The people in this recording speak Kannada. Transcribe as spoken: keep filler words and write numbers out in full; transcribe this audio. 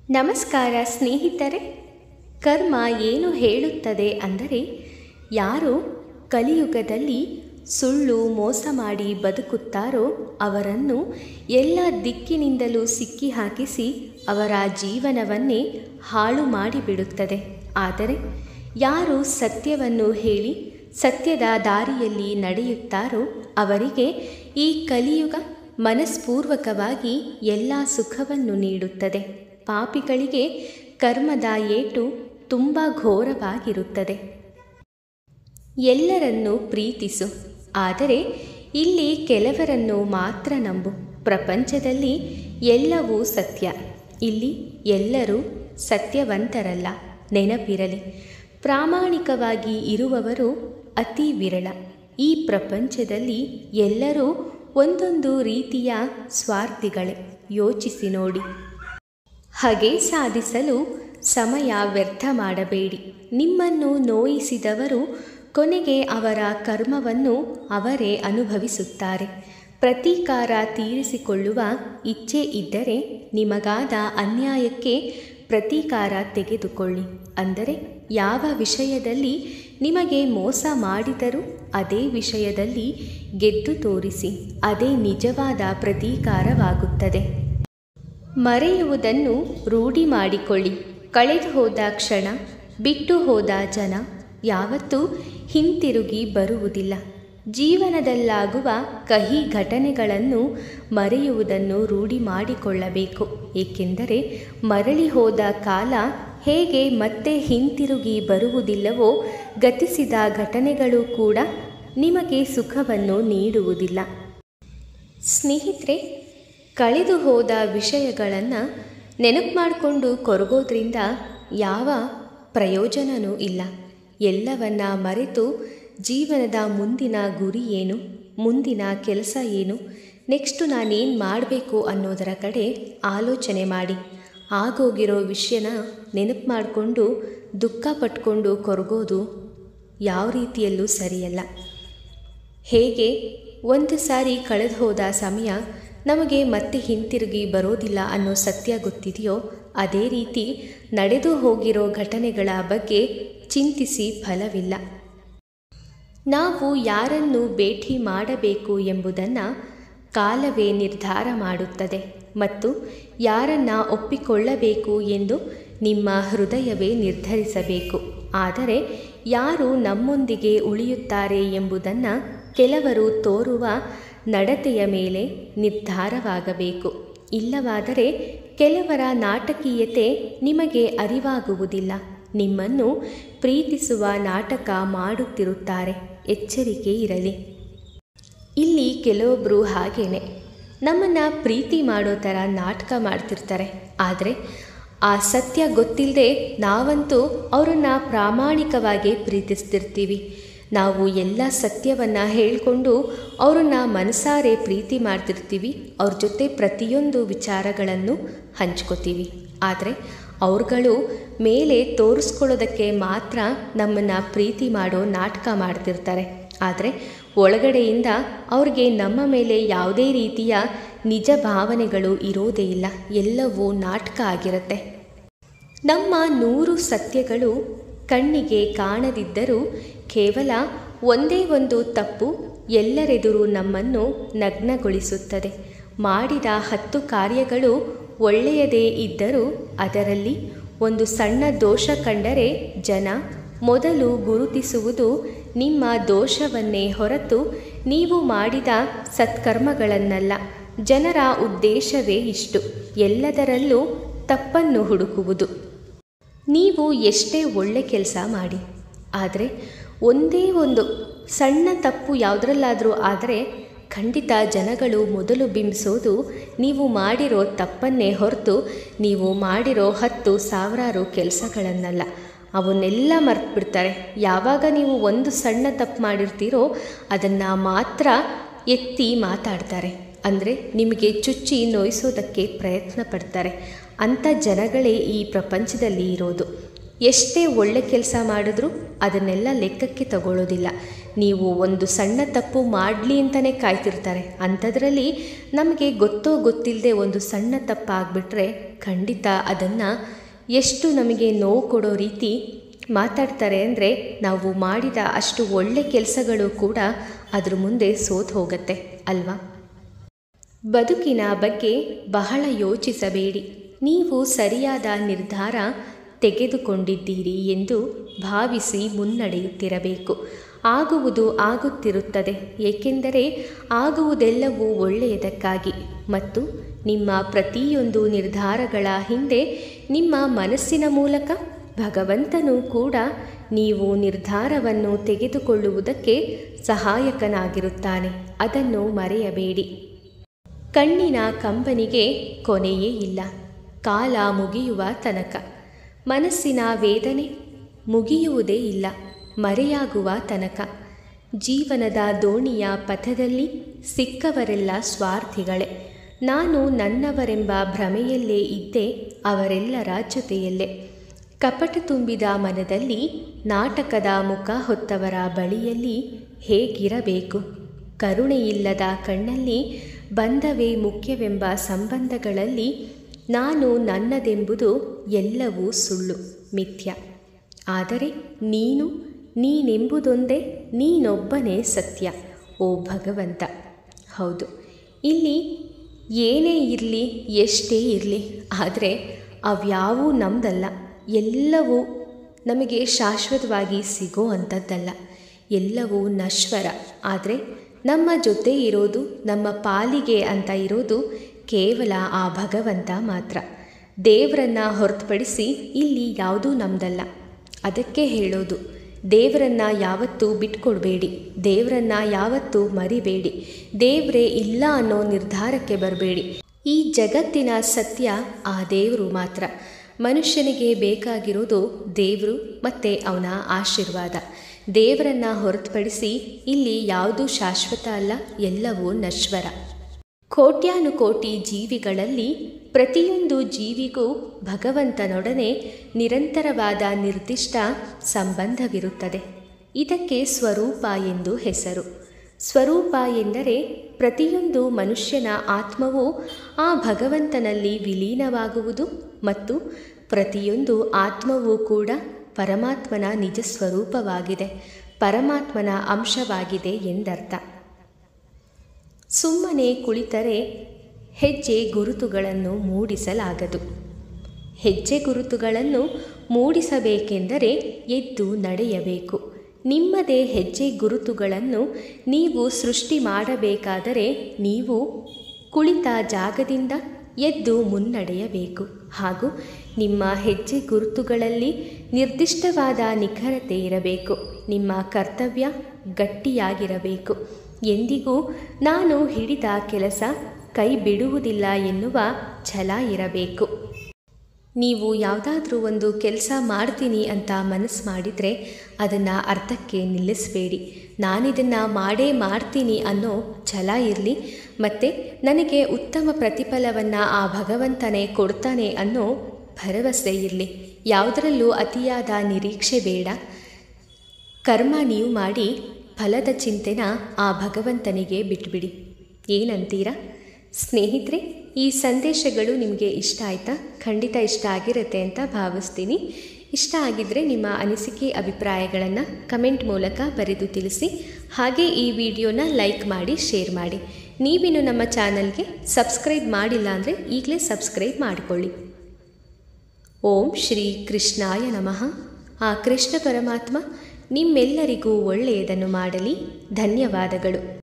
ನಮಸ್ಕಾರ ಸ್ನೇಹಿತರೆ. ಕರ್ಮ ಏನು ಹೇಳುತ್ತದೆ ಅಂದರೆ, ಯಾರು ಕಲಿಯುಗದಲ್ಲಿ ಸುಳ್ಳು ಮೋಸ ಮಾಡಿ ಬದುಕುತ್ತಾರೋ ಅವರನ್ನು ಎಲ್ಲ ದಿಕ್ಕಿನಿಂದಲೂ ಸಿಕ್ಕಿ ಹಾಕಿಸಿ ಅವರ ಜೀವನವನ್ನೇ ಹಾಳು ಮಾಡಿಬಿಡುತ್ತದೆ. ಆದರೆ ಯಾರು ಸತ್ಯವನ್ನು ಹೇಳಿ ಸತ್ಯದ ದಾರಿಯಲ್ಲಿ ನಡೆಯುತ್ತಾರೋ ಅವರಿಗೆ ಈ ಕಲಿಯುಗ ಮನಸ್ಪೂರ್ವಕವಾಗಿ ಎಲ್ಲ ಸುಖವನ್ನು ನೀಡುತ್ತದೆ. ಪಾಪಿಗಳಿಗೆ ಕರ್ಮದ ಏಟು ತುಂಬ ಘೋರವಾಗಿರುತ್ತದೆ. ಎಲ್ಲರನ್ನೂ ಪ್ರೀತಿಸು, ಆದರೆ ಇಲ್ಲಿ ಕೆಲವರನ್ನು ಮಾತ್ರ ನಂಬು. ಪ್ರಪಂಚದಲ್ಲಿ ಎಲ್ಲವೂ ಸತ್ಯ, ಇಲ್ಲಿ ಎಲ್ಲರೂ ಸತ್ಯವಂತರಲ್ಲ. ನೆನಪಿರಲಿ, ಪ್ರಾಮಾಣಿಕವಾಗಿ ಇರುವವರು ಅತಿ ವಿರಳ. ಈ ಪ್ರಪಂಚದಲ್ಲಿ ಎಲ್ಲರೂ ಒಂದೊಂದು ರೀತಿಯ ಸ್ವಾರ್ಥಿಗಳೇ. ಯೋಚಿಸಿ ನೋಡಿ. ಹಾಗೆ ಸಾಧಿಸಲು ಸಮಯ ವ್ಯರ್ಥ ಮಾಡಬೇಡಿ. ನಿಮ್ಮನ್ನು ನೋಯಿಸಿದವರು ಕೊನೆಗೆ ಅವರ ಕರ್ಮವನ್ನು ಅವರೇ ಅನುಭವಿಸುತ್ತಾರೆ. ಪ್ರತೀಕಾರ ತೀರಿಸಿಕೊಳ್ಳುವ ಇಚ್ಛೆ ಇದ್ದರೆ ನಿಮಗಾದ ಅನ್ಯಾಯಕ್ಕೆ ಪ್ರತೀಕಾರ ತೆಗೆದುಕೊಳ್ಳಿ. ಅಂದರೆ ಯಾವ ವಿಷಯದಲ್ಲಿ ನಿಮಗೆ ಮೋಸ ಮಾಡಿದರೂ ಅದೇ ವಿಷಯದಲ್ಲಿ ಗೆದ್ದು ತೋರಿಸಿ. ಅದೇ ನಿಜವಾದ ಪ್ರತೀಕಾರವಾಗುತ್ತದೆ. ಮರೆಯುವುದನ್ನು ರೂಢಿ ಮಾಡಿಕೊಳ್ಳಿ. ಕಳೆದು ಹೋದ ಕ್ಷಣ, ಬಿಟ್ಟು ಹೋದ ಜನ ಯಾವತ್ತೂ ಹಿಂತಿರುಗಿ ಬರುವುದಿಲ್ಲ. ಜೀವನದಲ್ಲಾಗುವ ಕಹಿ ಘಟನೆಗಳನ್ನು ಮರೆಯುವುದನ್ನು ರೂಢಿ ಮಾಡಿಕೊಳ್ಳಬೇಕು. ಏಕೆಂದರೆ ಮರಳಿ ಹೋದ ಕಾಲ ಹೇಗೆ ಮತ್ತೆ ಹಿಂತಿರುಗಿ ಬರುವುದಿಲ್ಲವೋ, ಗತಿಸಿದ ಘಟನೆಗಳು ಕೂಡ ನಿಮಗೆ ಸುಖವನ್ನು ನೀಡುವುದಿಲ್ಲ. ಸ್ನೇಹಿತರೆ, ಕಳೆದು ಹೋದ ವಿಷಯಗಳನ್ನು ನೆನಪು ಮಾಡಿಕೊಂಡು ಕೊರಗೋದ್ರಿಂದ ಯಾವ ಪ್ರಯೋಜನವೂ ಇಲ್ಲ. ಎಲ್ಲವನ್ನ ಮರೆತು ಜೀವನದ ಮುಂದಿನ ಗುರಿ ಏನು, ಮುಂದಿನ ಕೆಲಸ ಏನು, ನೆಕ್ಸ್ಟು ನಾನೇನು ಮಾಡಬೇಕು ಅನ್ನೋದರ ಕಡೆ ಆಲೋಚನೆ ಮಾಡಿ. ಆಗೋಗಿರೋ ವಿಷಯನ ನೆನಪು ಮಾಡಿಕೊಂಡು ದುಃಖ ಪಟ್ಕೊಂಡು ಕೊರಗೋದು ಯಾವ ರೀತಿಯಲ್ಲೂ ಸರಿಯಲ್ಲ. ಹೇಗೆ ಒಂದು ಸಾರಿ ಕಳೆದು ಹೋದ ಸಮಯ ನಮಗೆ ಮತ್ತೆ ಹಿಂತಿರುಗಿ ಬರೋದಿಲ್ಲ ಅನ್ನೋ ಸತ್ಯ ಗೊತ್ತಿದೆಯೋ, ಅದೇ ರೀತಿ ನಡೆದು ಹೋಗಿರೋ ಘಟನೆಗಳ ಬಗ್ಗೆ ಚಿಂತಿಸಿ ಫಲವಿಲ್ಲ. ನಾವು ಯಾರನ್ನು ಭೇಟಿ ಮಾಡಬೇಕು ಎಂಬುದನ್ನು ಕಾಲವೇ ನಿರ್ಧಾರ ಮಾಡುತ್ತದೆ ಮತ್ತು ಯಾರನ್ನು ಒಪ್ಪಿಕೊಳ್ಳಬೇಕು ಎಂದು ನಿಮ್ಮ ಹೃದಯವೇ ನಿರ್ಧರಿಸಬೇಕು. ಆದರೆ ಯಾರು ನಮ್ಮೊಂದಿಗೆ ಉಳಿಯುತ್ತಾರೆ ಎಂಬುದನ್ನು ಕೆಲವರು ತೋರುವ ನಡತೆಯ ಮೇಲೆ ನಿರ್ಧಾರವಾಗಬೇಕು. ಇಲ್ಲವಾದರೆ ಕೆಲವರ ನಾಟಕೀಯತೆ ನಿಮಗೆ ಅರಿವಾಗುವುದಿಲ್ಲ. ನಿಮ್ಮನ್ನು ಪ್ರೀತಿಸುವ ನಾಟಕ ಮಾಡುತ್ತಿರುತ್ತಾರೆ. ಎಚ್ಚರಿಕೆ ಇರಲಿ. ಇಲ್ಲಿ ಕೆಲವೊಬ್ಬರು ಹಾಗೇನೆ ನಮ್ಮನ್ನು ಪ್ರೀತಿ ಮಾಡೋ ಥರ ನಾಟಕ ಮಾಡ್ತಿರ್ತಾರೆ. ಆದರೆ ಆ ಸತ್ಯ ಗೊತ್ತಿಲ್ಲದೆ ನಾವಂತೂ ಅವರನ್ನು ಪ್ರಾಮಾಣಿಕವಾಗಿ ಪ್ರೀತಿಸ್ತಿರ್ತೀವಿ. ನಾವು ಎಲ್ಲ ಸತ್ಯವನ್ನು ಹೇಳಿಕೊಂಡು ಅವರನ್ನು ಮನಸಾರೆ ಪ್ರೀತಿ ಮಾಡ್ತಿರ್ತೀವಿ. ಅವ್ರ ಜೊತೆ ಪ್ರತಿಯೊಂದು ವಿಚಾರಗಳನ್ನು ಹಂಚ್ಕೋತೀವಿ. ಆದರೆ ಅವ್ರುಗಳು ಮೇಲೆ ತೋರಿಸ್ಕೊಳ್ಳೋದಕ್ಕೆ ಮಾತ್ರ ನಮ್ಮನ್ನು ಪ್ರೀತಿ ಮಾಡೋ ನಾಟಕ ಮಾಡ್ತಿರ್ತಾರೆ. ಆದರೆ ಒಳಗಡೆಯಿಂದ ಅವ್ರಿಗೆ ನಮ್ಮ ಮೇಲೆ ಯಾವುದೇ ರೀತಿಯ ನಿಜ ಭಾವನೆಗಳು ಇರೋದೇ ಇಲ್ಲ. ಎಲ್ಲವೂ ನಾಟಕ ಆಗಿರುತ್ತೆ. ನಮ್ಮ ನೂರು ಸತ್ಯಗಳು ಕಣ್ಣಿಗೆ ಕಾಣದಿದ್ದರೂ ಕೇವಲ ಒಂದೇ ಒಂದು ತಪ್ಪು ಎಲ್ಲರೆದುರು ನಮ್ಮನ್ನು ನಗ್ನಗೊಳಿಸುತ್ತದೆ. ಮಾಡಿದ ಹತ್ತು ಕಾರ್ಯಗಳು ಒಳ್ಳೆಯದೇ ಇದ್ದರೂ ಅದರಲ್ಲಿ ಒಂದು ಸಣ್ಣ ದೋಷ ಕಂಡರೆ ಜನ ಮೊದಲು ಗುರುತಿಸುವುದು ನಿಮ್ಮ ದೋಷವನ್ನೇ ಹೊರತು ನೀವು ಮಾಡಿದ ಸತ್ಕರ್ಮಗಳನ್ನಲ್ಲ. ಜನರ ಉದ್ದೇಶವೇ ಇಷ್ಟು, ಎಲ್ಲದರಲ್ಲೂ ತಪ್ಪನ್ನು ಹುಡುಕುವುದು. ನೀವು ಎಷ್ಟೇ ಒಳ್ಳೆ ಕೆಲಸ ಮಾಡಿ, ಆದರೆ ಒಂದೇ ಒಂದು ಸಣ್ಣ ತಪ್ಪು ಯಾವುದರಲ್ಲಾದರೂ ಆದರೆ ಖಂಡಿತ ಜನಗಳು ಮೊದಲು ಬಿಂಬಿಸೋದು ನೀವು ಮಾಡಿರೋ ತಪ್ಪನ್ನೇ ಹೊರತು ನೀವು ಮಾಡಿರೋ ಹತ್ತು ಸಾವಿರಾರು ಕೆಲಸಗಳನ್ನಲ್ಲ. ಅವನ್ನೆಲ್ಲ ಮರ್ತು ಬಿಡ್ತಾರೆ. ಯಾವಾಗ ನೀವು ಒಂದು ಸಣ್ಣ ತಪ್ಪು ಮಾಡಿರ್ತೀರೋ ಅದನ್ನು ಮಾತ್ರ ಎತ್ತಿ ಮಾತಾಡ್ತಾರೆ. ಅಂದರೆ ನಿಮಗೆ ಚುಚ್ಚಿ ನೋಯಿಸೋದಕ್ಕೆ ಪ್ರಯತ್ನ ಪಡ್ತಾರೆ. ಅಂಥ ಜನಗಳೇ ಈ ಪ್ರಪಂಚದಲ್ಲಿ ಇರೋದು. ಎಷ್ಟೇ ಒಳ್ಳೆ ಕೆಲಸ ಮಾಡಿದ್ರೂ ಅದನ್ನೆಲ್ಲ ಲೆಕ್ಕಕ್ಕೆ ತಗೊಳ್ಳೋದಿಲ್ಲ. ನೀವು ಒಂದು ಸಣ್ಣ ತಪ್ಪು ಮಾಡಲಿ ಅಂತಲೇ ಕಾಯ್ತಿರ್ತಾರೆ. ಅಂಥದ್ರಲ್ಲಿ ನಮಗೆ ಗೊತ್ತೋ ಗೊತ್ತಿಲ್ಲದೆ ಒಂದು ಸಣ್ಣ ತಪ್ಪು ಆಗಿಬಿಟ್ರೆ ಖಂಡಿತ ಅದನ್ನು ಎಷ್ಟು ನಮಗೆ ನೋವು ಕೊಡೋ ರೀತಿ ಮಾತಾಡ್ತಾರೆ ಅಂದರೆ ನಾವು ಮಾಡಿದ ಅಷ್ಟು ಒಳ್ಳೆ ಕೆಲಸಗಳು ಕೂಡ ಅದ್ರ ಮುಂದೆ ಸೋತು ಹೋಗುತ್ತೆ ಅಲ್ವಾ. ಬದುಕಿನ ಬಗ್ಗೆ ಬಹಳ ಯೋಚಿಸಬೇಡಿ. ನೀವು ಸರಿಯಾದ ನಿರ್ಧಾರ ತೆಗೆದುಕೊಂಡಿದ್ದೀರಿ ಎಂದು ಭಾವಿಸಿ ಮುನ್ನಡೆಯುತ್ತಿರಬೇಕು. ಆಗುವುದು ಆಗುತ್ತಿರುತ್ತದೆ, ಏಕೆಂದರೆ ಆಗುವುದೆಲ್ಲವೂ ಒಳ್ಳೆಯದಕ್ಕಾಗಿ ಮತ್ತು ನಿಮ್ಮ ಪ್ರತಿಯೊಂದು ನಿರ್ಧಾರಗಳ ಹಿಂದೆ ನಿಮ್ಮ ಮನಸ್ಸಿನ ಮೂಲಕ ಭಗವಂತನೂ ಕೂಡ ನೀವು ನಿರ್ಧಾರವನ್ನು ತೆಗೆದುಕೊಳ್ಳುವುದಕ್ಕೆ ಸಹಾಯಕನಾಗಿರುತ್ತಾನೆ. ಅದನ್ನು ಮರೆಯಬೇಡಿ. ಕಣ್ಣಿನ ಕಂಬನಿಗೆ ಕೊನೆಯೇ ಇಲ್ಲ, ಕಾಲ ಮುಗಿಯುವ ತನಕ. ಮನಸ್ಸಿನ ವೇದನೆ ಮುಗಿಯುವುದೇ ಇಲ್ಲ, ಮರೆಯಾಗುವ ತನಕ. ಜೀವನದ ದೋಣಿಯ ಪಥದಲ್ಲಿ ಸಿಕ್ಕವರೆಲ್ಲ ಸ್ವಾರ್ಥಿಗಳೇ. ನಾನು ನನ್ನವರೆಂಬ ಭ್ರಮೆಯಲ್ಲೇ ಇದ್ದೆ, ಅವರೆಲ್ಲರ ಜೊತೆಯಲ್ಲೇ. ಕಪಟ ತುಂಬಿದ ಮನದಲ್ಲಿ ನಾಟಕದ ಮುಖ ಹೊತ್ತವರ ಬಳಿಯಲ್ಲಿ ಹೇಗಿರಬೇಕು? ಕರುಣೆಯಿಲ್ಲದ ಕಣ್ಣಲ್ಲಿ ಬಂಧವೇ ಮುಖ್ಯವೆಂಬ ಸಂಬಂಧಗಳಲ್ಲಿ ನಾನು ನನ್ನದೆಂಬುದು ಎಲ್ಲವೂ ಸುಳ್ಳು, ಮಿಥ್ಯ. ಆದರೆ ನೀನು ನೀನೆಂಬುದೊಂದೇ, ನೀನೊಬ್ಬನೇ ಸತ್ಯ. ಓ ಭಗವಂತ. ಹೌದು, ಇಲ್ಲಿ ಏನೇ ಇರಲಿ, ಎಷ್ಟೇ ಇರಲಿ, ಆದರೆ ಅವ್ಯಾವೂ ನಮ್ಮದಲ್ಲ. ಎಲ್ಲವೂ ನಮಗೆ ಶಾಶ್ವತವಾಗಿ ಸಿಗೋ ಅಂಥದ್ದಲ್ಲ. ಎಲ್ಲವೂ ನಶ್ವರ. ಆದರೆ ನಮ್ಮ ಜೊತೆ ಇರೋದು, ನಮ್ಮ ಪಾಲಿಗೆ ಅಂತ ಇರೋದು ಕೇವಲ ಆ ಭಗವಂತ ಮಾತ್ರ. ದೇವರನ್ನು ಹೊರತುಪಡಿಸಿ ಇಲ್ಲಿ ಯಾವುದೂ ನಮ್ಮದಲ್ಲ. ಅದಕ್ಕೆ ಹೇಳೋದು, ದೇವರನ್ನು ಯಾವತ್ತೂ ಬಿಟ್ಕೊಡ್ಬೇಡಿ, ದೇವರನ್ನು ಯಾವತ್ತೂ ಮರಿಬೇಡಿ, ದೇವರೇ ಇಲ್ಲ ಅನ್ನೋ ನಿರ್ಧಾರಕ್ಕೆ ಬರಬೇಡಿ. ಈ ಜಗತ್ತಿನ ಸತ್ಯ ಆ ದೇವರು ಮಾತ್ರ. ಮನುಷ್ಯನಿಗೆ ಬೇಕಾಗಿರೋದು ದೇವರು ಮತ್ತು ಅವನ ಆಶೀರ್ವಾದ. ದೇವರನ್ನು ಹೊರತುಪಡಿಸಿ ಇಲ್ಲಿ ಯಾವುದೂ ಶಾಶ್ವತ ಅಲ್ಲ, ಎಲ್ಲವೂ ನಶ್ವರ. ಕೋಟ್ಯಾನುಕೋಟಿ ಜೀವಿಗಳಲ್ಲಿ ಪ್ರತಿಯೊಂದು ಜೀವಿಗೂ ಭಗವಂತನೊಡನೆ ನಿರಂತರವಾದ ನಿರ್ದಿಷ್ಟ ಸಂಬಂಧವಿರುತ್ತದೆ. ಇದಕ್ಕೆ ಸ್ವರೂಪ ಎಂದು ಹೆಸರು. ಸ್ವರೂಪ ಎಂದರೆ ಪ್ರತಿಯೊಂದು ಮನುಷ್ಯನ ಆತ್ಮವು ಆ ಭಗವಂತನಲ್ಲಿ ವಿಲೀನವಾಗುವುದು ಮತ್ತು ಪ್ರತಿಯೊಂದು ಆತ್ಮವೂ ಕೂಡ ಪರಮಾತ್ಮನ ನಿಜ ಸ್ವರೂಪವಾಗಿದೆ, ಪರಮಾತ್ಮನ ಅಂಶವಾಗಿದೆ ಎಂದರ್ಥ. ಸುಮ್ಮನೆ ಕುಳಿತರೆ ಹೆಜ್ಜೆ ಗುರುತುಗಳನ್ನು ಮೂಡಿಸಲಾಗದು. ಹೆಜ್ಜೆ ಗುರುತುಗಳನ್ನು ಮೂಡಿಸಬೇಕೆಂದರೆ ಎದ್ದು ನಡೆಯಬೇಕು. ನಿಮ್ಮದೇ ಹೆಜ್ಜೆ ಗುರುತುಗಳನ್ನು ನೀವು ಸೃಷ್ಟಿ ಮಾಡಬೇಕಾದರೆ ನೀವು ಕುಳಿತ ಜಾಗದಿಂದ ಎದ್ದು ಮುನ್ನಡೆಯಬೇಕು. ಹಾಗೂ ನಿಮ್ಮ ಹೆಜ್ಜೆ ಗುರುತುಗಳಲ್ಲಿ ನಿರ್ದಿಷ್ಟವಾದ ನಿಖರತೆ ಇರಬೇಕು. ನಿಮ್ಮ ಕರ್ತವ್ಯ ಗಟ್ಟಿಯಾಗಿರಬೇಕು. ಎಂದಿಗೂ ನಾನು ಹಿಡಿದ ಕೆಲಸ ಕೈ ಬಿಡುವುದಿಲ್ಲ ಎನ್ನುವ ಛಲ ಇರಬೇಕು. ನೀವು ಯಾವುದಾದ್ರೂ ಒಂದು ಕೆಲಸ ಮಾಡ್ತೀನಿ ಅಂತ ಮನಸ್ಸು ಮಾಡಿದರೆ ಅದನ್ನು ಅರ್ಧಕ್ಕೆ ನಿಲ್ಲಿಸಬೇಡಿ. ನಾನಿದನ್ನು ಮಾಡೇ ಮಾಡ್ತೀನಿ ಅನ್ನೋ ಛಲ ಇರಲಿ, ಮತ್ತು ನನಗೆ ಉತ್ತಮ ಪ್ರತಿಫಲವನ್ನು ಆ ಭಗವಂತನೇ ಕೊಡ್ತಾನೆ ಅನ್ನೋ ಭರವಸೆ ಇರಲಿ. ಯಾವುದರಲ್ಲೂ ಅತಿಯಾದ ನಿರೀಕ್ಷೆ ಬೇಡ. ಕರ್ಮ ನೀವು ಮಾಡಿ, ಫಲದ ಚಿಂತೆನ ಆ ಭಗವಂತನಿಗೆ ಬಿಟ್ಬಿಡಿ. ಏನಂತೀರಾ ಸ್ನೇಹಿತರೆ? ಈ ಸಂದೇಶಗಳು ನಿಮಗೆ ಇಷ್ಟ ಆಯಿತಾ? ಖಂಡಿತ ಇಷ್ಟ ಆಗಿರುತ್ತೆ ಅಂತ ಭಾವಿಸ್ತೀನಿ. ಇಷ್ಟ ಆಗಿದ್ದರೆ ನಿಮ್ಮ ಅನಿಸಿಕೆ ಅಭಿಪ್ರಾಯಗಳನ್ನು ಕಮೆಂಟ್ ಮೂಲಕ ಬರೆದು ತಿಳಿಸಿ. ಹಾಗೆ ಈ ವಿಡಿಯೋನ ಲೈಕ್ ಮಾಡಿ, ಶೇರ್ ಮಾಡಿ. ನೀವಿನ್ನು ನಮ್ಮ ಚಾನಲ್ಗೆ ಸಬ್ಸ್ಕ್ರೈಬ್ ಮಾಡಿಲ್ಲ ಅಂದರೆ ಈಗಲೇ ಸಬ್ಸ್ಕ್ರೈಬ್ ಮಾಡಿಕೊಳ್ಳಿ. ಓಂ ಶ್ರೀ ಕೃಷ್ಣಾಯ ನಮಃ. ಆ ಕೃಷ್ಣ ಪರಮಾತ್ಮ ನಿಮ್ಮೆಲ್ಲರಿಗೂ ಒಳ್ಳೆಯದನ್ನು ಮಾಡಲಿ. ಧನ್ಯವಾದಗಳು.